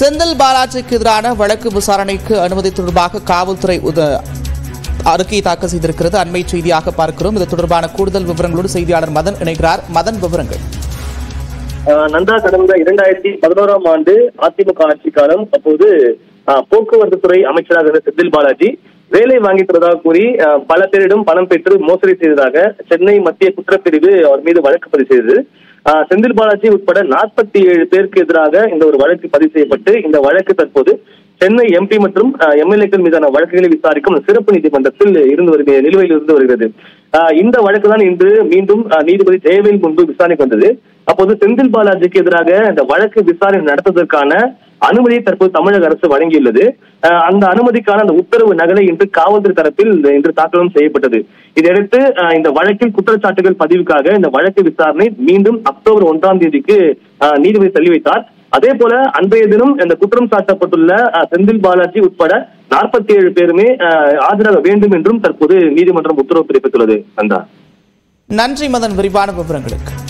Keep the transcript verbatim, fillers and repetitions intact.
செந்தில் பாலாஜிக்கு எதிரான வழக்கு விசாரணைக்கு அனுமதி தொடர்பாக காவல்துறை அறிக்கை தாக்கல் செய்திருக்கிறது. அண்மை செய்தியாக பார்க்கிறோம். இது தொடர்பான கூடுதல் விவரங்களோடு செய்தியாளர் மதன் இணைகிறார். மதன், விவரங்கள். நந்தா, கடந்த இரண்டாயிரத்தி பதினோராம் ஆண்டு அதிமுக ஆட்சி காலம், அப்போது போக்குவரத்து துறை அமைச்சராக இருந்த செந்தில் பாலாஜி வேலை வாங்கி தருவதாக கூறி பல பேரிடம் பணம் பெற்று மோசடி செய்ததாக சென்னை மத்திய குற்றப்பிரிவு அவர் மீது வழக்கு பதிவு செய்தது. செந்தில் பாலாஜி உட்பட நாற்பத்தி ஏழு பேருக்கு எதிராக இந்த ஒரு வழக்கு பதிவு செய்யப்பட்டு இந்த வழக்கு தற்போது சென்னை எம்பி மற்றும் எம்எல்ஏக்கள் மீதான வழக்குகளை விசாரிக்கும் சிறப்பு நீதிமன்றத்தில் இருந்து வருகிறது நிலுவையில் இருந்து வருகிறது. இந்த வழக்கு தான் இன்று மீண்டும் நீதிபதி ஜெயவேல் முன்பு விசாரணைக்கு வந்தது. அப்போது செந்தில் பாலாஜிக்கு எதிராக இந்த வழக்கு விசாரணை நடத்துவதற்கான அனுமதியை தற்போது தமிழக அரசு வழங்கியுள்ளது. அந்த அனுமதிக்கான அந்த உத்தரவு நகலை இன்று காவல்துறை தரப்பில் இன்று தாக்கலும் செய்யப்பட்டது. இதையடுத்து இந்த வழக்கில் குற்றச்சாட்டுகள் பதிவுக்காக இந்த வழக்கு விசாரணை மீண்டும் அக்டோபர் ஒன்றாம் தேதிக்கு நீதிபதி தள்ளி வைத்தார். அதே போல அன்றைய தினம் இந்த குற்றம் சாட்டப்பட்டுள்ள செந்தில் பாலாஜி உட்பட நாற்பத்தி ஏழு பேருமே ஆஜராக வேண்டும் என்றும் தற்போது நீதிமன்றம் உத்தரவு பிறப்பித்துள்ளது. நன்றி மதன், விரிவான விவரங்களுக்கு.